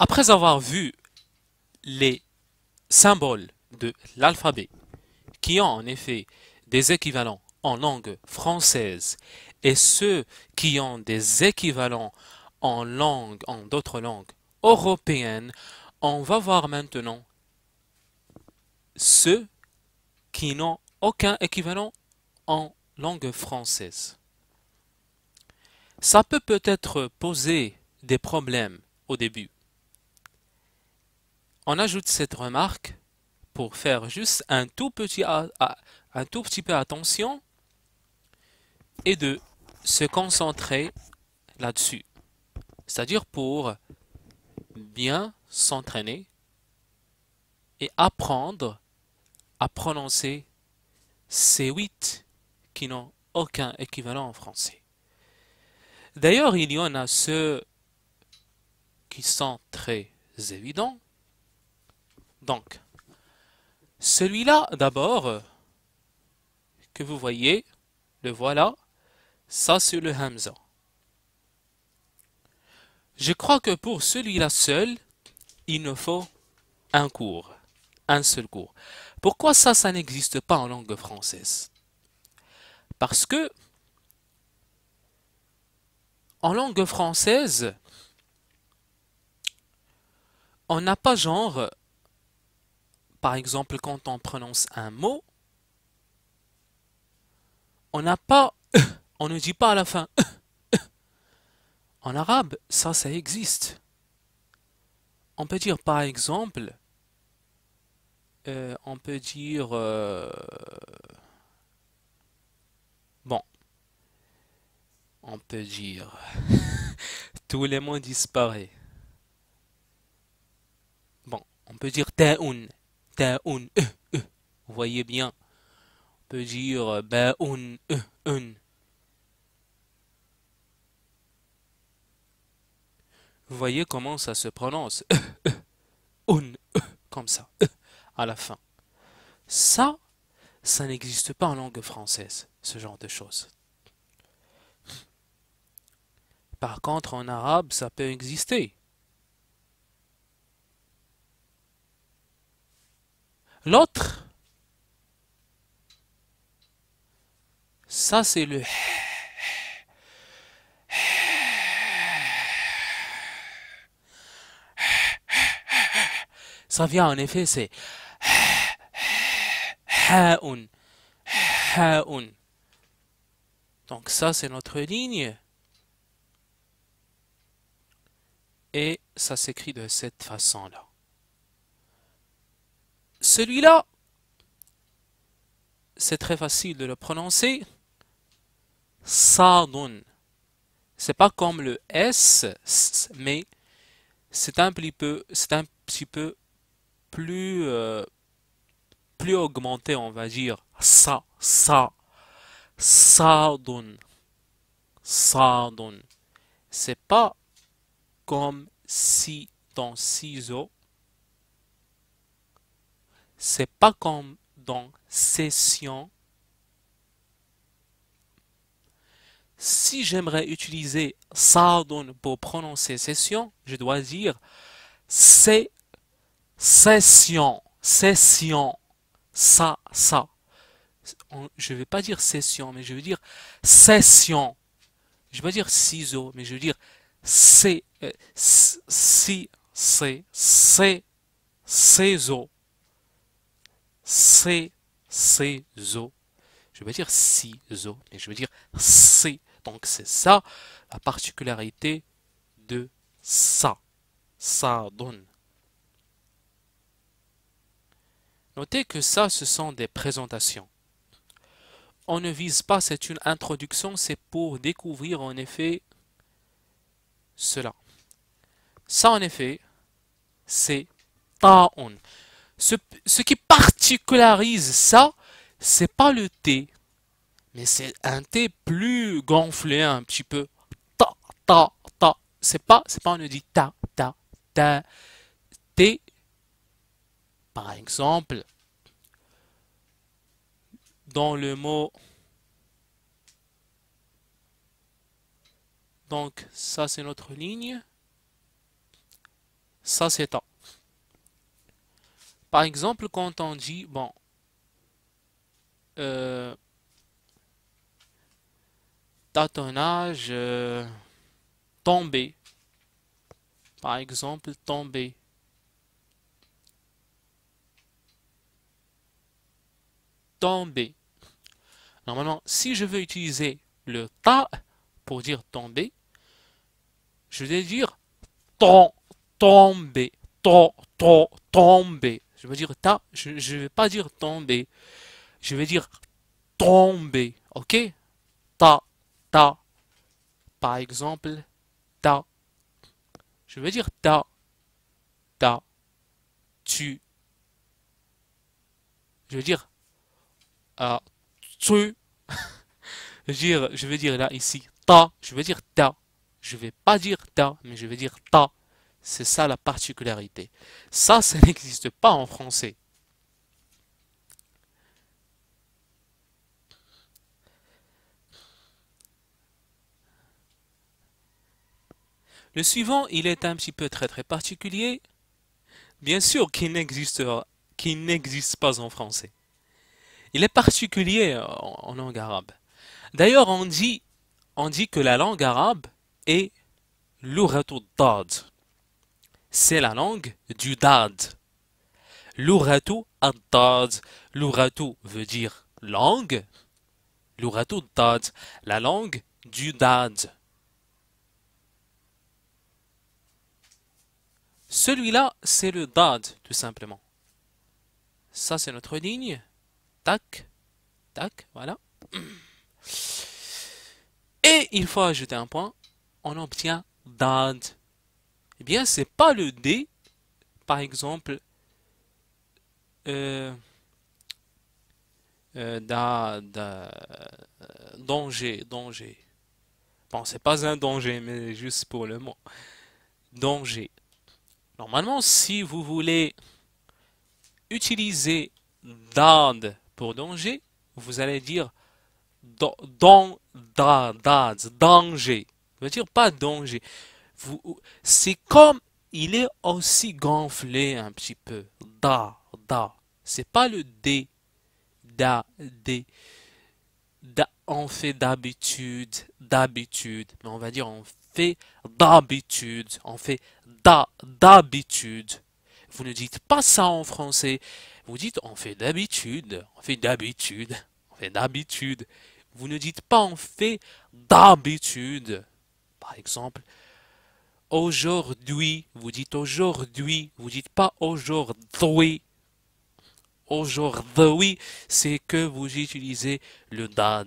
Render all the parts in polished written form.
Après avoir vu les symboles de l'alphabet qui ont en effet des équivalents en langue française et ceux qui ont des équivalents en d'autres langues européennes, on va voir maintenant ceux qui n'ont aucun équivalent en langue française. Ça peut peut-être poser des problèmes au début. On ajoute cette remarque pour faire juste un tout petit peu attention et de se concentrer là-dessus. C'est-à-dire pour bien s'entraîner et apprendre à prononcer ces 8 qui n'ont aucun équivalent en français. D'ailleurs, il y en a ceux qui sont très évidents. Donc, celui-là, d'abord, que vous voyez, le voilà, ça c'est le Hamza. Je crois que pour celui-là seul, il nous faut un cours, un seul cours. Pourquoi ça n'existe pas en langue française? Parce que en langue française, on n'a pas genre, par exemple, quand on prononce un mot, on n'a pas, on ne dit pas à la fin. En arabe, ça existe. On peut dire par exemple, on peut dire, bon, on peut dire, tous les mots disparaissent. Bon, on peut dire ta'un, ta'un, vous voyez bien. On peut dire ba'un, un. Vous voyez comment ça se prononce, un, comme ça, à la fin. Ça, ça n'existe pas en langue française, ce genre de choses. Par contre, en arabe, ça peut exister. L'autre, ça c'est le. Ça vient en effet, c'est ha'un, ha'un. Donc ça c'est notre ligne. Et ça s'écrit de cette façon-là. Celui-là, c'est très facile de le prononcer. Sadun. C'est pas comme le S, mais c'est un petit peu plus, plus augmenté, on va dire. Sadun, sadun. C'est pas comme si dans ciseaux. C'est pas comme dans session. Si j'aimerais utiliser sadun pour prononcer session, je dois dire c'est session, session, ça. Je ne vais pas dire session, mais je veux dire session. Je ne vais pas dire ciseaux, mais je veux dire c'est, si, c'est, ciseaux, c'est, ciseaux. Je ne vais pas dire ciseaux, mais je veux dire c'est. Donc c'est ça la particularité de ça. Ça donne. Notez que ça, ce sont des présentations. On ne vise pas, c'est une introduction, c'est pour découvrir en effet cela. Ça, en effet, c'est ta'un. Ce qui particularise ça, c'est pas le T, mais c'est un T plus gonflé un petit peu. Ta, ta. C'est pas on ne dit ta. T, par exemple, dans le mot. Donc, ça, c'est notre ligne. Ça, c'est ta. Par exemple, quand on dit, bon, euh, tâtonnage, tomber. Par exemple, tomber. Tomber. Normalement, si je veux utiliser le ta pour dire tomber, je vais dire tomber, tomber. Je veux dire ta, je ne vais pas dire tomber, je vais dire tomber, ok? Ta, ta, par exemple, ta. Je veux dire ta, ta, tu. Je veux dire tu. Je veux dire là, ici, ta. Je veux dire ta. Je vais pas dire ta, mais je vais dire ta. C'est ça la particularité. Ça n'existe pas en français. Le suivant, il est un petit peu très particulier. Bien sûr qu'il n'existe pas en français. Il est particulier en langue arabe. D'ailleurs, on dit que la langue arabe est l'ouratu dad. C'est la langue du dad. L'ouratu ad-dad. L'ouratu veut dire langue. L'ouratu dad, la langue du dad. Celui-là, c'est le dad, tout simplement. Ça, c'est notre ligne. Tac, tac, voilà. Et il faut ajouter un point. On obtient dad. Eh bien, c'est pas le D, par exemple, euh, danger, danger. Bon, c'est pas un danger, mais juste pour le mot. Danger. Normalement, si vous voulez utiliser dad pour danger, vous allez dire danger. Ça veut dire pas danger. C'est comme il est aussi gonflé un petit peu. Da. C'est pas le D. D. On fait d'habitude. Mais on va dire on fait d'habitude. On fait d'habitude. Vous ne dites pas ça en français. Vous dites on fait d'habitude. On fait d'habitude. On fait d'habitude. Vous ne dites pas on fait d'habitude. Par exemple, aujourd'hui, vous dites aujourd'hui, vous dites pas aujourd'hui. Aujourd'hui, c'est que vous utilisez le dad.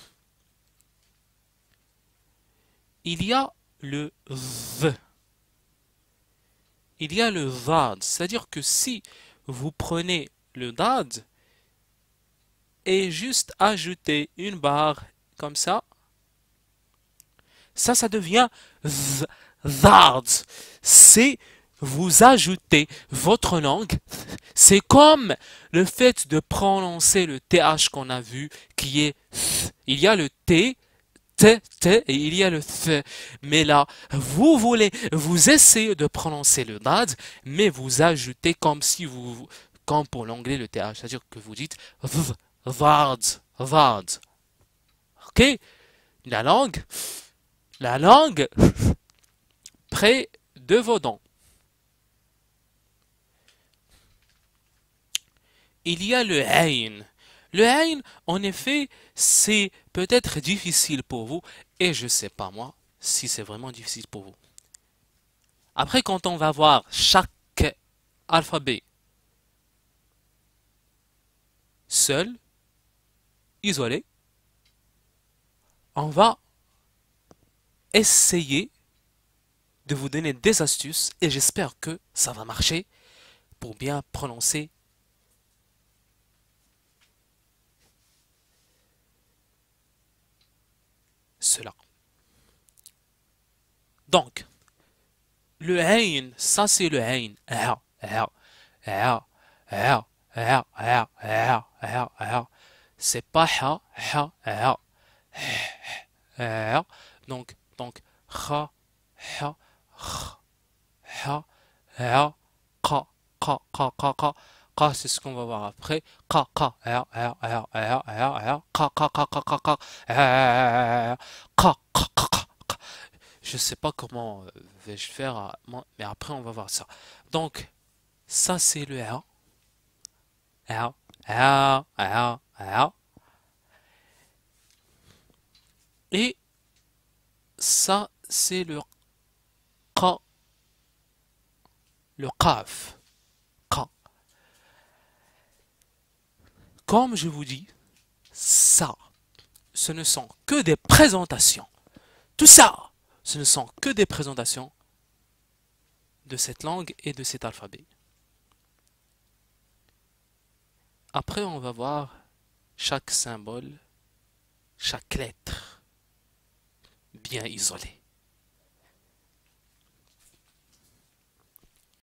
Il y a le v. Il y a le dad, c'est-à-dire que si vous prenez le dad et juste ajouter une barre comme ça devient dad. C'est vous ajoutez votre langue. C'est comme le fait de prononcer le TH qu'on a vu qui est th. Il y a le T, et il y a le th. Mais là, vous essayez de prononcer le dad, mais vous ajoutez comme pour l'anglais le TH. C'est-à-dire que vous dites dad. Ok? La langue près de vos dents. Il y a le ayn. Le ayn, en effet, c'est peut-être difficile pour vous, et je ne sais pas moi si c'est vraiment difficile pour vous. Après, quand on va voir chaque alphabet seul, isolé, on va essayer de vous donner des astuces, et j'espère que ça va marcher pour bien prononcer cela. Donc, le ayn, ça c'est le ayn. C'est pas donc, ha, ha, ha, A, Ka, Ka, Ka, Ka, Ka. Ka, c'est ce qu'on va voir après. Ka, Ka, A, A, A, A, A, A, Ka, Ka, Ka, Ka, Ka, Ka, A, Ka, Ka, Ka, Ka, Ka. Je sais pas comment vais-je faire, mais après on va voir ça. Donc, ça c'est le A. A, A, A, A. Et ça c'est le Qa, le Qaf. Qa. Comme je vous dis, ça, ce ne sont que des présentations. Tout ça, ce ne sont que des présentations de cette langue et de cet alphabet. Après, on va voir chaque symbole, chaque lettre bien isolée.